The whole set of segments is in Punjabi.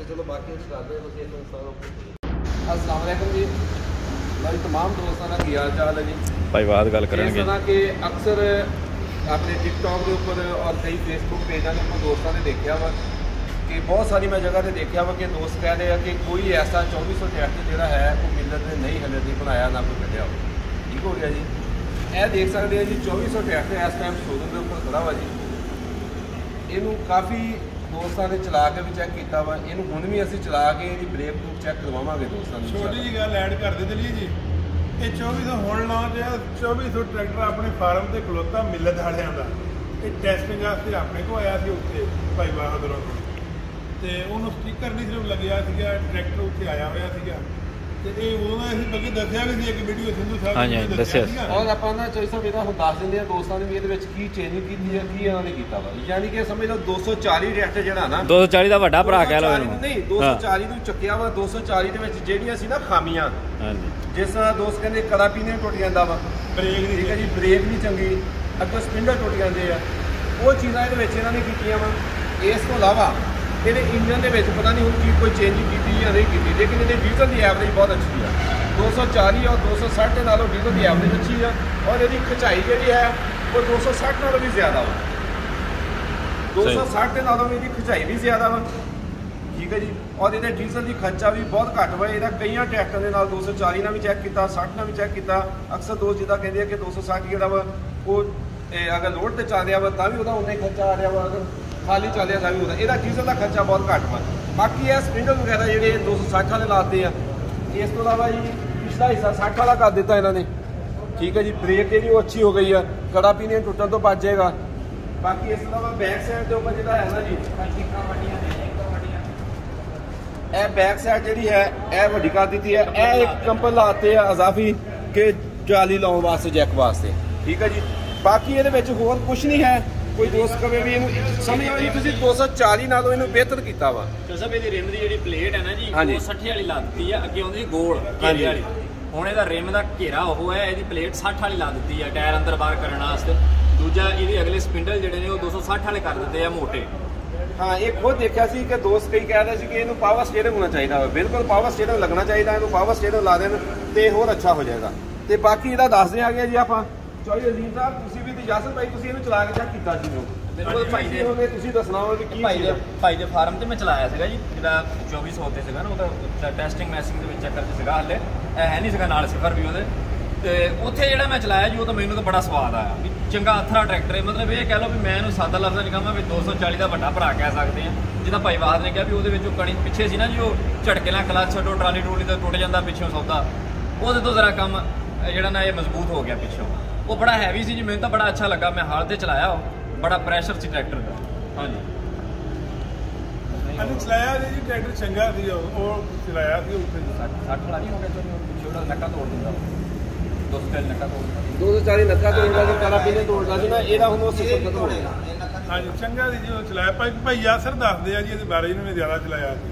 चलो बाकी करते अस्सलाम वालेकुम जी। भाई तमाम दोस्तों का की हाल चाल है जी। भाई बात गल करेंगे कि अक्सर अपने टिकटॉक के उपर और कई फेसबुक पेजों के उपर दोस्तों ने देखा वा कि बहुत सारी मैं जगह पर देखा वा कि दोस्त कह रहे हैं कि कोई ऐसा 2400 ट्रैक्टर जोड़ा है वो मिलत ने नहीं हले नहीं बनाया ना कोई कटिया हो। ठीक हो गया जी। यह देख सकते हैं जी 2400 ट्रैक्टर इस टाइम शोरूम के उपर खड़ा वा जी। इनू काफ़ी दोस्तों ने चला के भी चैक किया वा। इनू हुण भी असीं चला के इहदी ब्रेक ब्रूक चैक करवावांगे दोस्तों ने। छोटी जी गल ऐड कर दे चलिए जी, ये 2400 हुण लॉन्च है। 2400 ट्रैक्टर अपने फार्म से खलोता मिलत वालियां दा। ये टैसटिंग वास्ते अपने को आया सी उत्ते भाई बहादुरों को, तो उन्होंने स्टिकर नहीं सिर्फ लग्या सीगा, ट्रैक्टर उत्ते आया होया सीगा। बल्कि दसिया भी एक वीडियो सिंधु साहब और आप चौसा भी हम दस देंगे दोस्तों ने भी की चेंजिंग की है की इन्होंने किया वा। यानी कि समझ लो 240 ट्रैक्टर जो ना 240 का वड्डा भरा कह लो नहीं 240 ਨੂੰ ਚੱਕਿਆ ਵਾ। 240 ਦੇ ਵਿੱਚ ਜਿਹੜੀਆਂ ਸੀ ਨਾ ਖਾਮੀਆਂ, ਜਿਸ ਤਰ੍ਹਾਂ ਦੋਸਤ ਕਹਿੰਦੇ ਕੜਾ ਪੀਨੇ ਟੁੱਟ ਜਾਂਦਾ ਵਾ, ਬ੍ਰੇਕ ਨਹੀਂ ਠੀਕ ਹੈ ਜੀ, ਬ੍ਰੇਕ ਨਹੀਂ ਚੰਗੀ, ਅੱਗੇ ਸਪਿੰਡਰ ਟੁੱਟ ਜਾਂਦੇ ਆ, ਉਹ ਚੀਜ਼ਾਂ ਇਹਦੇ ਵਿੱਚ ਇਹਨਾਂ ਨੇ ਕੀਤੀਆਂ ਵਾ। ਇਸ ਤੋਂ ਇਲਾਵਾ ਇਹਦੇ ਇੰਜਨ ਦੇ ਵਿੱਚ ਪਤਾ ਨਹੀਂ ਹੁਣ ਕੀ ਕੋਈ ਚੇਂजिंग ਕੀਤੀ ਜਾਂ नहीं ਕੀਤੀ, ਲੇਕਿन ਇਹਦੇ ਡੀਜ਼ਲ ਦੀ ਐਵਰੇਜ ਬਹੁਤ ਅੱਛੀ ਆ। 240 और 260 ਦੇ ਨਾਲੋਂ ਡੀਜ਼ਲ ਦੀ ਐਵਰੇਜ ਅੱਛੀ ਆ ਔਰ ਇਹਦੀ ਖਿਚਾਈ ਜਿਹੜੀ ਹੈ ਉਹ 260 ਨਾਲੋਂ ਵੀ ਜ਼ਿਆਦਾ ਵਾ। 260 ਦੇ ਨਾਲੋਂ ਵੀ ਇਹਦੀ ਖਿਚਾਈ ਵੀ ਜ਼ਿਆਦਾ ਵਾ। ਠੀਕ ਹੈ ਜੀ। ਔਰ ਇਹਦੇ ਡੀਜ਼ਲ ਦੀ ਖਰਚਾ ਵੀ ਬਹੁਤ ਘੱਟ ਵਾ। ਇਹਦਾ ਕਈਆਂ ਟਰੈਕਟਰ ਦੇ ਨਾਲ 240 ਨਾਲ ਵੀ ਚੈੱਕ ਕੀਤਾ, 60 ਨਾਲ ਵੀ ਚੈੱਕ ਕੀਤਾ। ਅਕਸਰ ਦੋਸਤ ਜਿੱਦਾਂ ਕਹਿੰਦੇ ਆ ਕਿ 260 ਜਿਹੜਾ ਵਾ ਉਹ ਅਗਰ ਲੋਡ ਤੇ ਚੱਲ ਰਿਹਾ ਵਾ ਤਾਂ ਵੀ ਉਹਦਾ ਉਨਾ ਹੀ ਖਰਚਾ ਆ ਰਿਹਾ ਵਾ, ਅਗਰ ਖਾਲੀ ਚੱਲ ਰਿਹਾ ਤਾਂ ਵੀ ਉਹਦਾ। ਇਹਦਾ ਡੀਜ਼ਲ ਦਾ ਖਰਚਾ ਬਹੁਤ ਘੱਟ ਵਾ। ਬਾਕੀ ਇਹ ਸਪਿੰਡਰ ਵਗੈਰਾ ਜਿਹੜੇ 260 ਵਾਲੇ ਲਾਤੇ ਆ। ਇਸ ਤੋਂ ਇਲਾਵਾ ਜੀ ਪਿਛਲਾ ਹਿੱਸਾ 60 ਵਾਲਾ ਕਰ ਦਿੱਤਾ ਇਹਨਾਂ ਨੇ। ਠੀਕ ਹੈ ਜੀ। ਬ੍ਰੇਕ ਜਿਹੜੀ ਉਹ ਅੱਛੀ ਹੋ ਗਈ ਆ, ਕੜਾ ਪੀਨੇ ਟੁੱਟਣ ਤੋਂ ਬਚ ਜਾਏਗਾ। ਬਾਕੀ ਇਸ ਤੋਂ ਇਲਾਵਾ ਬੈਕ ਸਾਈਡ ਦੇ ਉੱਪਰ ਜਿਹੜਾ ਹੈ ਨਾ ਜੀ ਇਹ ਬੈਕ ਸਾਈਡ ਜਿਹੜੀ ਹੈ ਇਹ ਵੱਡੀ ਕਰ ਦਿੱਤੀ ਹੈ। ਇਹ ਇੱਕ ਕੰਪਨ ਲਾਤੇ ਆ ਅਜ਼ਾਫੀ ਕਿ ਜਾਲੀ ਲਾਉਣ ਵਾਸਤੇ, ਜੈਕ ਵਾਸਤੇ। ਠੀਕ ਹੈ ਜੀ। ਬਾਕੀ ਇਹਦੇ ਵਿੱਚ ਹੋਰ ਕੁਝ ਨਹੀਂ ਹੈ। ਕੋਈ ਦੋਸਤ ਕਵੇ ਵੀ ਇਹਨੂੰ ਸਮਝ ਆਈ ਤੁਸੀਂ 240 ਨਾਲੋਂ ਇਹਨੂੰ ਬਿਹਤਰ ਕੀਤਾ ਵਾ। ਜਸਬ ਇਹਦੀ ਰਿਮ ਦੀ ਜਿਹੜੀ ਪਲੇਟ ਹੈ ਨਾ ਜੀ ਉਹ 60 ਵਾਲੀ ਲਾ ਦਿੱਤੀ ਆ, ਅੱਗੇ ਆਉਂਦੀ ਗੋਲ ਘੇਰੇ ਵਾਲੀ। ਹੁਣ ਇਹਦਾ ਰਿਮ ਦਾ ਘੇਰਾ ਉਹ ਹੈ, ਇਹਦੀ ਪਲੇਟ 60 ਵਾਲੀ ਲਾ ਦਿੱਤੀ ਆ ਟਾਇਰ ਅੰਦਰ ਬਾਹਰ ਕਰਨ ਵਾਸਤੇ। ਦੂਜਾ ਇਹਦੇ ਅਗਲੇ ਸਪਿੰਡਲ ਜਿਹੜੇ ਨੇ ਉਹ 260 ਵਾਲੇ ਕਰ ਦਿੱਤੇ ਆ ਮੋਟੇ। ਹਾਂ ਇਹ ਖੁਦ ਦੇਖਿਆ ਸੀ ਕਿ ਦੋਸਤ ਕਈ ਕਹਿ ਰਹੇ ਸੀ ਕਿ ਇਹਨੂੰ ਪਾਵਰ ਸਟੀਅਰਿੰਗ ਹੋਣਾ ਚਾਹੀਦਾ ਵਾ। ਬਿਲਕੁਲ ਪਾਵਰ ਸਟੀਅਰਿੰਗ ਲੱਗਣਾ ਚਾਹੀਦਾ, ਇਹਨੂੰ ਪਾਵਰ ਸਟੀਅਰਿੰਗ ਲਾ ਦੇਣ ਤੇ ਹੋਰ ਅੱਛਾ ਹੋ ਜਾਏਗਾ। ਤੇ ਬਾਕੀ ਇਹਦਾ ਦੱਸਦੇ ਆ ਗਿਆ ਜੀ ਆਪਾਂ। ਚੌਧਰੀ ਅਜ਼ੀਮ ਸਾਹਿਬ ਤੁਸੀਂ ਵੀ ਇਜਾਜ਼ਤ ਭਾਈ ਤੁਸੀਂ ਇਹਨੂੰ ਚਲਾ ਕੇ ਚੈੱਕ ਕੀਤਾ ਸੀ ਜੋ ਬਿਲਕੁਲ ਭਾਈ ਦੇ ਹੋਗੇ ਤੁਸੀਂ ਦੱਸਣਾ ਹੋਵੇ ਕਿ ਭਾਈ ਦੇ ਫਾਰਮ ਤੇ ਮੈਂ ਚਲਾਇਆ ਸੀਗਾ ਜੀ, ਜਿਹੜਾ 2400 ਤੇ ਸੀਗਾ ਨਾ ਉਹਦਾ ਟੈਸਟਿੰਗ ਮੈਸਿੰਗ ਦੇ ਵਿੱਚ ਚੱਕਰ ਚ ਸੀਗਾ। ਹਾਲੇ ਇਹ ਹੈ ਨਹੀਂ ਸੀਗਾ ਨਾਲ ਸਿਫਰ ਵੀ ਉਹਦੇ। ਤੇ ਉੱਥੇ ਜਿਹੜਾ ਮੈਂ ਚਲਾਇਆ ਜੀ ਉਹ ਤਾਂ ਮੈਨੂੰ ਤਾਂ ਬੜਾ ਸਵਾਦ ਆਇਆ ਵੀ ਚੰਗਾ ਅਥਰਾ ਟਰੈਕਟਰ ਹੈ। ਮਤਲਬ ਇਹ ਕਹਿ ਲਓ ਵੀ ਮੈਂ ਇਹਨੂੰ ਸਾਦਾ ਲਫ਼ਜ਼ਾਂ ਨਹੀਂ ਕਹਾਂ ਵੀ 240 ਦਾ ਵੱਡਾ ਭਰਾ ਕਹਿ ਸਕਦੇ ਹਾਂ। ਜਿੱਦਾਂ ਭਾਈ ਬਾਦ ਨੇ ਕਿਹਾ ਵੀ ਉਹਦੇ ਵਿੱਚ ਉਹ ਕਣੀ ਪਿੱਛੇ ਸੀ ਨਾ ਜੀ, ਉਹ ਝਟਕੇ ਨਾਲ ਕਲਚ ਛੱਡੋ ਟਰਾਲੀ ਟਰੂਲੀ ਦਾ ਟੁੱਟ ਜਾਂਦਾ ਪਿੱਛੋਂ ਸੌਦਾ, ਉਹਦੇ ਤੋਂ ਜ਼ਰਾ ਕੰਮ ਜਿਹੜਾ ਨਾ ਇਹ ਮਜ਼ਬੂਤ ਹੋ ਗਿਆ ਪਿੱਛੋਂ। ਉਹ ਬੜਾ ਹੈਵੀ ਸੀ ਜੀ, ਮੈਨੂੰ ਤਾਂ ਬੜਾ ਅੱਛਾ ਲੱਗਾ। ਮੈਂ ਹਾਲ ਤੇ ਚਲਾਇਆ, ਉਹ ਬੜਾ ਪ੍ਰੈਸ਼ਰ ਸੀ ਟਰੈਕਟਰ ਦਾ। ਹਾਂਜੀ ਅਸੀਂ ਚਲਾਇਆ ਜੀ ਟਰੈਕਟਰ ਚੰਗਾ ਸੀ, ਉਹ ਚਲਾਇਆ ਸੀ ਉੱਥੇ 60 ਵਾਲਾ ਨਹੀਂ ਹੋ ਗਿਆ ਤੁਹਾਨੂੰ ਛੋਟਾ ਨੱਕਾ ਤੋੜ ਦਿੰਦਾ, 240 ਨੱਕਾ ਤੋੜ ਦਿੰਦਾ, 240 ਨੱਕਾ ਤੋੜਦਾ ਸੀ, ਕੜਾ ਪੀਨੇ ਤੋੜਦਾ ਸੀ ਨਾ। ਇਹਦਾ ਹੁਣ ਉਹ ਸਿਸਟਮ ਖਤਮ ਹੋ ਗਿਆ। ਹਾਂਜੀ ਚੰਗਾ ਸੀ ਜੀ ਉਹ ਚਲਾਇਆ। ਭਾਈ ਯਾਸਰ ਦੱਸਦੇ ਆ ਜੀ ਇਹਦੇ ਬਾਰੇ, ਇਹਨੂੰ ਜ਼ਿਆਦਾ ਚਲਾਇਆ ਸੀ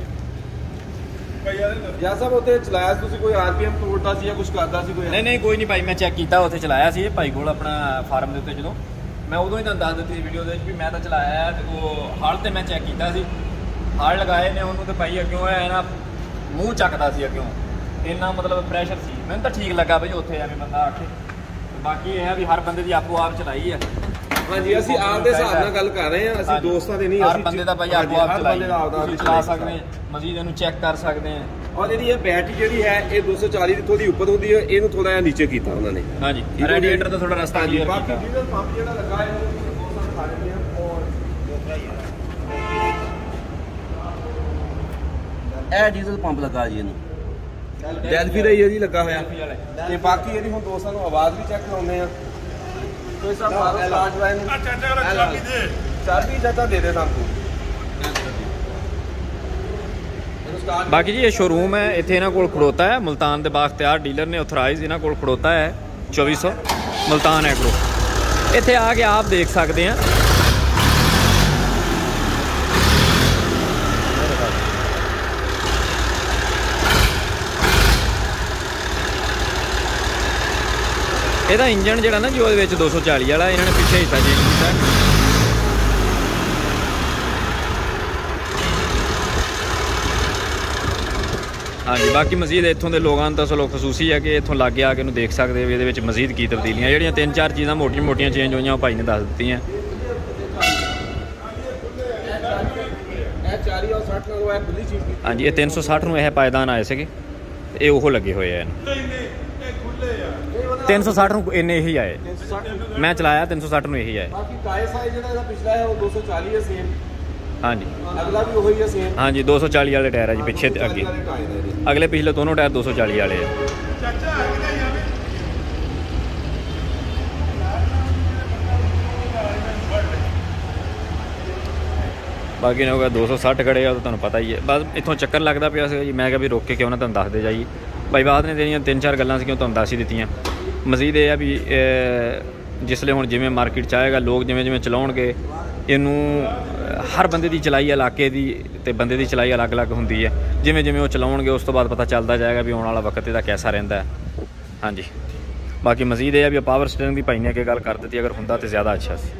ਜਾਂ ਸਾਹਿਬ ਉੱਥੇ ਚਲਾਇਆ ਤੁਸੀਂ ਕੋਈ ਆਰਪੀਐਮ ਤੋੜਦਾ ਸੀ ਜਾਂ ਕੁਝ ਕਰਦਾ ਸੀ ਕੋਈ? ਨਹੀਂ ਕੋਈ ਨਹੀਂ ਭਾਈ, ਮੈਂ ਚੈੱਕ ਕੀਤਾ ਉੱਥੇ ਚਲਾਇਆ ਸੀ ਭਾਈ ਕੋਲ ਆਪਣਾ ਫਾਰਮ ਦੇ ਉੱਤੇ। ਜਦੋਂ ਮੈਂ ਉਦੋਂ ਹੀ ਤੁਹਾਨੂੰ ਦੱਸ ਦਿੱਤੀ ਵੀਡੀਓ ਦੇ ਵਿੱਚ ਵੀ ਮੈਂ ਤਾਂ ਚਲਾਇਆ ਤੇ ਉਹ ਹਾਲ ਤੇ ਮੈਂ ਚੈੱਕ ਕੀਤਾ ਸੀ। ਹਾਲ ਲਗਾਏ ਨੇ ਉਹਨੂੰ ਤੇ ਭਾਈ ਅੱਗਿਓਂ ਹੈ ਨਾ ਮੂੰਹ ਚੱਕਦਾ ਸੀ ਅੱਗਿਓਂ, ਇੰਨਾ ਮਤਲਬ ਪ੍ਰੈਸ਼ਰ ਸੀ। ਮੈਨੂੰ ਤਾਂ ਠੀਕ ਲੱਗਾ ਭਾਈ ਉੱਥੇ ਐਵੇਂ ਬੰਦਾ ਆਖੇ। ਬਾਕੀ ਇਹ ਹੈ ਵੀ ਹਰ ਬੰਦੇ ਦੀ ਆਪੋ ਆਪ ਚਲਾਈ ਹੈ। ਹਾਂਜੀ ਅਸੀਂ ਆਪ ਦੇ ਹਿਸਾਬ ਨਾਲ ਗੱਲ ਕਰ ਰਹੇ ਹਾਂ, ਅਸੀਂ ਦੋਸਤਾਂ ਦੇ ਨਹੀਂ। ਹਰ ਬੰਦੇ ਦਾ ਭਾਈ ਆਪੋ ਆਪ ਚਲਾ ਸਕਦੇ ਹਾਂ, ਮਜ਼ੀਦ ਇਹਨੂੰ ਚੈੱਕ ਕਰ ਸਕਦੇ ਹਾਂ। ਔਰ ਇਹਦੀ ਇਹ ਬੈਟਰੀ ਜਿਹੜੀ ਹੈ ਇਹ 240 ਦੀ ਥੋੜੀ ਉੱਪਰ ਹੁੰਦੀ ਹੈ, ਇਹਨੂੰ ਥੋੜਾ ਜਿਹਾ ਨੀਚੇ ਕੀਤਾ ਉਹਨਾਂ ਨੇ। ਹਾਂਜੀ ਰੇਡੀਏਟਰ ਦਾ ਥੋੜਾ ਰਸਤਾ ਕਲੀਅਰ ਕੀਤਾ। ਬਾਕੀ ਡੀਜ਼ਲ ਪੰਪ ਜਿਹੜਾ ਲੱਗਾ ਹੈ ਉਹ ਦੋਸਤਾਂ ਦਿਖਾ ਰਹੇ ਹਾਂ। ਔਰ ਇਹ ਡੀਜ਼ਲ ਪੰਪ ਲੱਗਾ ਜੀ, ਇਹਨੂੰ ਡੈਲਫੀ ਦਾ ਹੀ ਹੈ ਜੀ ਲੱਗਾ ਹੋਇਆ। ਤੇ ਬਾਕੀ ਇਹਦੀ ਹੁਣ ਦੋਸਤਾਂ ਨੂੰ ਆਵਾਜ਼ ਵੀ ਚੈੱਕ ਕਰਾਉਂਦੇ ਆ। ਕੋਈ ਸਾਹਿਬ ਮਾਰੋ ਸਟਾਰਟ ਵਾਇਨ ਚਾਬੀ ਚਾਚਾ ਦੇ ਦੇ ਸਾਨੂੰ। ਬਾਕੀ ਜੀ ਇਹ ਸ਼ੋਰੂਮ ਹੈ, ਇੱਥੇ ਇਹਨਾਂ ਕੋਲ ਖੜੋਤਾ ਹੈ ਮੁਲਤਾਨ ਦੇ ਬਾਖਤਿਆਰ ਡੀਲਰ ਨੇ ਆਥੋਰਾਈਜ਼ ਇਹਨਾਂ ਕੋਲ ਖੜੋਤਾ ਹੈ 2400 ਮੁਲਤਾਨ ਐਗਰੋ। ਇੱਥੇ ਆ ਕੇ ਆਪ ਦੇਖ ਸਕਦੇ हैं। ਇਹਦਾ ਇੰਜਨ ਜਿਹੜਾ ਨਾ ਜੀ ਉਹਦੇ ਵਿੱਚ 240 ਵਾਲਾ, ਇਹਨਾਂ ਨੇ ਪਿੱਛੇ ਹਿੱਸਾ ਚੇਂਜ ਕੀਤਾ। ਹਾਂਜੀ ਬਾਕੀ ਮਜ਼ੀਦ ਇੱਥੋਂ ਦੇ ਲੋਕਾਂ ਨੂੰ ਤਾਂ ਚਲੋ ਖਸੂਸੀ ਹੈ ਕਿ ਇੱਥੋਂ ਲਾਗੇ ਆ ਕੇ ਇਹਨੂੰ ਦੇਖ ਸਕਦੇ ਹੋ ਇਹਦੇ ਵਿੱਚ ਮਜ਼ੀਦ ਕੀ ਤਬਦੀਲੀਆਂ ਜਿਹੜੀਆਂ 3-4 ਚੀਜ਼ਾਂ ਮੋਟੀਆਂ ਚੇਂਜ ਹੋਈਆਂ ਉਹ ਭਾਈ ਨੇ ਦੱਸ ਦਿੱਤੀਆਂ। ਇਹ 40 ਔਰ 60 ਨਾਲ ਉਹ ਹੈ ਖੁੱਲੀ ਚੀਜ਼ ਕੀਤੀ। ਹਾਂਜੀ ਇਹ 360 ਨੂੰ ਇਹ ਪਾਇਦਾਨ ਆਏ ਸੀਗੇ ਇਹ ਉਹ ਲੱਗੇ ਹੋਏ ਆ ਇਹਨੂੰ। ਨਹੀਂ ਨਹੀਂ ਇਹ ਖੁੱਲੇ ਆ 360 ਨੂੰ ਇੰਨੇ ਹੀ ਆਏ 360 ਮੈਂ ਚਲਾਇਆ 360 ਨੂੰ ਇਹੀ ਆਏ। ਬਾਕੀ ਟਾਇਰ ਸਾਈਜ਼ ਜਿਹੜਾ ਇਹਦਾ ਪਿਛਲਾ ਹੈ ਉਹ 240 ਹੈ ਸੇਮ, ਹਾਂਜੀ ਅਗਲਾ ਵੀ ਉਹੀ ਹੈ ਸੇਮ। ਹਾਂਜੀ 240 ਵਾਲੇ ਟਾਇਰ ਆ ਜੀ ਪਿੱਛੇ ਤੇ ਅੱਗੇ, ਅਗਲੇ ਪਿਛਲੇ ਦੋਨੋਂ ਟਾਇਰ 240 ਵਾਲੇ ਆ। ਚਾਚਾ ਆ ਕਿਦਾ ਜਾਵੇ ਬਾਕੀ ਨੇ ਹੋ ਗਿਆ 260 ਖੜੇ ਆ ਉਹ ਤੁਹਾਨੂੰ ਪਤਾ ਹੀ ਹੈ। ਬਸ ਇੱਥੋਂ ਚੱਕਰ ਲੱਗਦਾ ਪਿਆ ਸੀ ਜੀ ਮੈਂ ਕਿਹਾ ਵੀ ਰੋਕ ਕੇ ਕਿਉਂ ਨਾ ਤੁਹਾਨੂੰ ਦੱਸਦੇ ਜਾਈਏ। ਭਾਈ ਬਾਤ ਨੇ ਜਿਹੜੀਆਂ 3-4 ਗੱਲਾਂ ਸੀ ਤੁਹਾਨੂੰ ਦੱਸ ਹੀ ਦਿੱਤੀਆਂ। ਮਜ਼ੀਦ ਇਹ ਆ ਵੀ ਜਿਸਲੇ ਹੁਣ ਜਿਵੇਂ ਮਾਰਕੀਟ 'ਚ ਆਏਗਾ ਲੋਕ ਜਿਵੇਂ ਚਲਾਉਣਗੇ ਇਹਨੂੰ ਹਰ ਬੰਦੇ ਦੀ ਚਲਾਈ ਇਲਾਕੇ ਦੀ ਤੇ ਬੰਦੇ ਦੀ ਚਲਾਈ ਅਲੱਗ-ਅਲੱਗ ਹੁੰਦੀ ਹੈ। ਜਿਵੇਂ ਉਹ ਚਲਾਉਣਗੇ ਉਸ ਤੋਂ ਬਾਅਦ ਪਤਾ ਚੱਲਦਾ ਜਾਏਗਾ ਵੀ ਆਉਣ ਵਾਲਾ ਵਕਤ ਇਹਦਾ ਕੈਸਾ ਰਹਿੰਦਾ ਹੈ। ਹਾਂਜੀ ਬਾਕੀ ਮਜ਼ੀਦ ਇਹ ਆ ਵੀ ਪਾਵਰ ਸਟੀਅਰਿੰਗ ਦੀ ਭਾਈ ਨੇ ਅੱਗੇ ਗੱਲ ਕਰ ਦਿੱਤੀ, ਅਗਰ ਹੁੰਦਾ ਤਾਂ ਜ਼ਿਆਦਾ ਅੱਛਾ ਸੀ।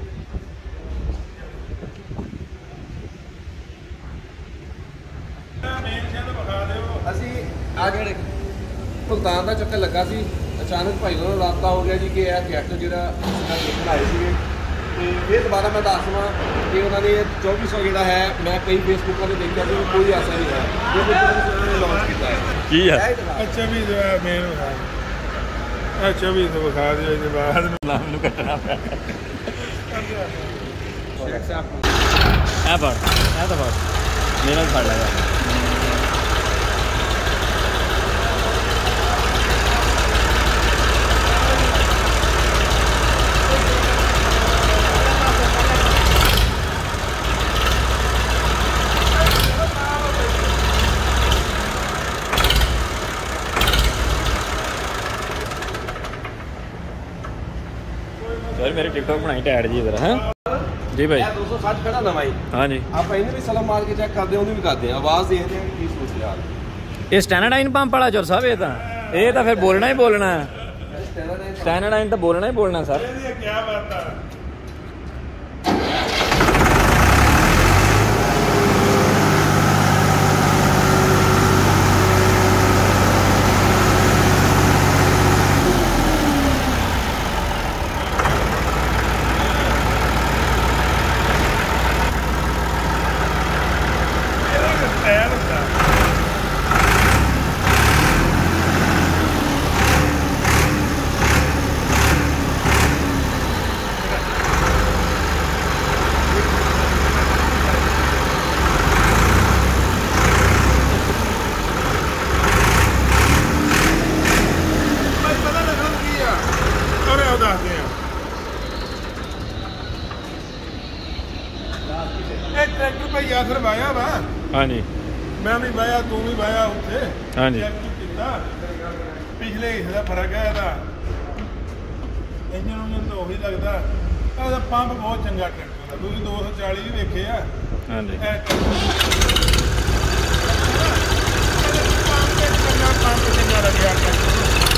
ਅਸੀਂ ਆ ਜਿਹੜੇ ਭੁਗਤਾਨ ਦਾ ਚੱਕਰ ਲੱਗਾ ਸੀ, ਅਚਾਨਕ ਭਾਈ ਨੂੰ ਰਾਬਤਾ ਹੋ ਗਿਆ ਜੀ ਕਿ ਇਹ ਟਰੈਕਟਰ ਜਿਹੜਾ ਦੇਖਣ ਆਏ ਸੀਗੇ ਤੇ ਫਿਰ ਦੁਬਾਰਾ ਮੈਂ ਦੱਸਵਾਂ ਕਿ ਉਹਨਾਂ ਨੇ 2400 ਜਿਹੜਾ ਹੈ ਮੈਂ ਕਈ ਫੇਸਬੁੱਕਾਂ ਤੇ ਦੇਖਿਆ ਸੀ ਕੋਈ ਐਸਾ ਨਹੀਂ ਹੈ ਉਹਨਾਂ ਨੇ ਲਾਂਚ ਕੀਤਾ ਹੈ। ਕੀ ਹੈ ਅੱਛਾ ਵੀ ਮੇਨ ਅੱਛਾ ਵੀ ਤੋਂ ਵਿਖਾ ਦਿਓ ਇਹਦੇ ਬਾਅਦ ਨਾਮ ਨੂੰ ਕੱਟਣਾ ਪਿਆ ਇਹ ਤਾਂ ਫੜ ਮੇਰਾ ਵੀ ਫੜ ਲਗਾ। सर मेरी टिकटॉक बनाई टैड जी इधर हैं जी भाई 260 ਖੜਾ ਨਵਾਂ ਹੀ। हाँ जी ਆਪਾਂ ਇਹਨੂੰ ਵੀ ਸਲਮ ਮਾਰ ਕੇ ਚੈੱਕ ਕਰਦੇ ਉਹਨੂੰ ਵੀ ਕਰਦੇ ਆ ਆਵਾਜ਼ ਦੇਖਦੇ ਆ ਕੀ ਸੋਚ ਰਿਹਾ। ये स्टैंडर्डाइन पंप वाला जोर साहब ये तो फिर बोलना ही बोलना है स्टैंडर्डाइन तो बोलना ही बोलना सर। ਇਹਦੀ ਕੀ ਬਾਤ ਆ ट्रैक्टर भाई आखिर वाया वा हाँ जी मैं भी वाया तू भी वाया उत्थे हाँ जी पिछले हिस्से फर्क है इंजन तो वही लगता पंप बहुत चंगा ट्रैक्टर का तुम 240 भी देखे आ हाँ जी पंप चंगा लगे